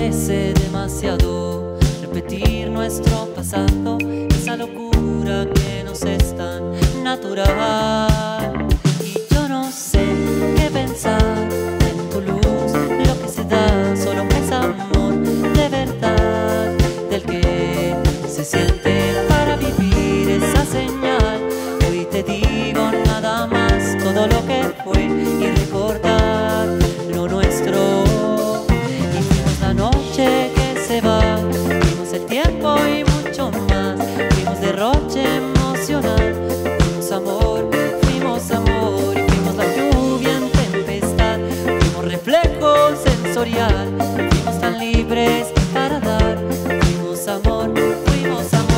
parece demasiado repetir nuestro pasado, esa locura que nos es tan natural. Y yo no sé qué pensar en tu luz, lo que se da solo es amor de verdad, del que se siente para vivir esa señal. Hoy te digo nada más, todo lo que fue y recordar lo nuestro. Y fuimos la noche que se va, fuimos el tiempo y mucho más, fuimos derroche emocional, fuimos amor y fuimos la lluvia en tempestad, fuimos reflejo sensorial, fuimos tan libres para dar, fuimos amor, fuimos amor.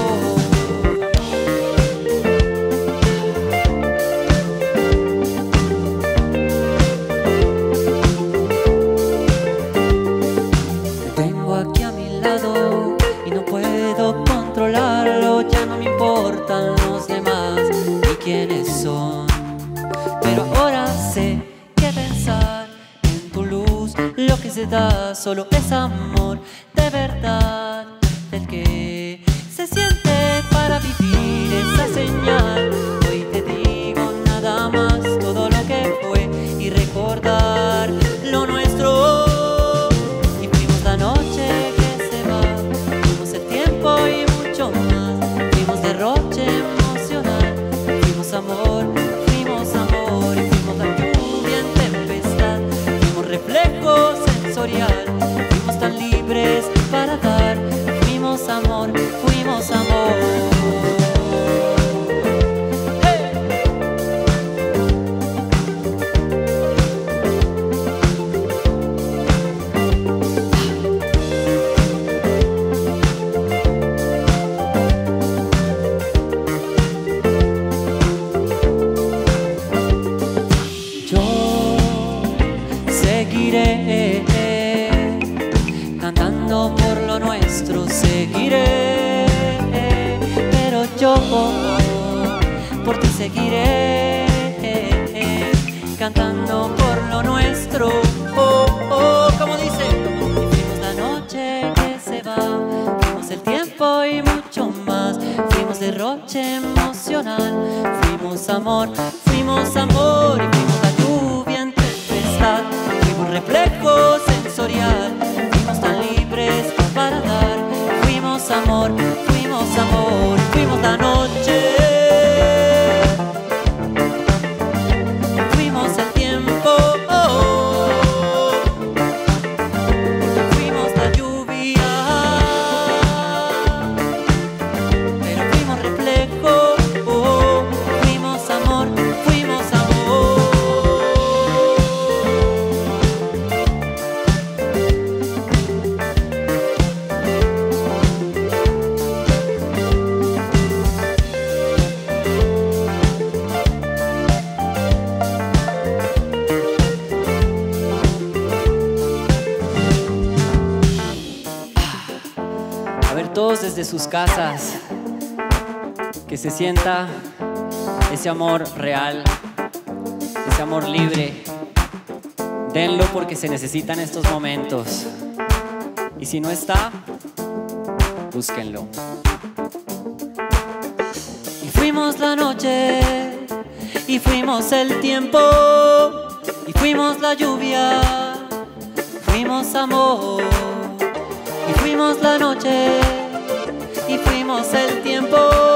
Tengo aquí a mi lado y no puedo controlarlo, ya no me importan los demás ni quiénes son, pero ahora sé qué pensar en tu luz, lo que se da solo es amor de verdad, del que se siente para vivir esa señal. Hoy te digo nada más, todo lo que fue y recordar lo nuestro. Y fuimos la noche que se va, fuimos el tiempo y mucho más, fuimos derroche emocional, fuimos amor y fuimos la lluvia en tempestad, fuimos reflejo sensorial, fuimos tan libres para dar, fuimos amor, fuimos amor. Seguiré cantando por lo nuestro, seguiré, pero yo por ti seguiré cantando por lo nuestro. Oh, oh, como dice. Y fuimos la noche que se va, fuimos el tiempo y mucho más, fuimos derroche emocional, fuimos amor y fuimos la lluvia en tempestad, fuimos reflejo sensorial, fuimos tan libres para dar, fuimos amor y fuimos la noche, fuimos el tiempo, fuimos la lluvia, pero fuimos reflejo, fuimos amor, fuimos amor. A ver, todos desde sus casas, que se sienta ese amor real, ese amor libre. Denlo porque se necesitan estos momentos. Y si no está, búsquenlo. Y fuimos la noche, y fuimos el tiempo, y fuimos la lluvia, fuimos amor. Y fuimos la noche, y fuimos el tiempo,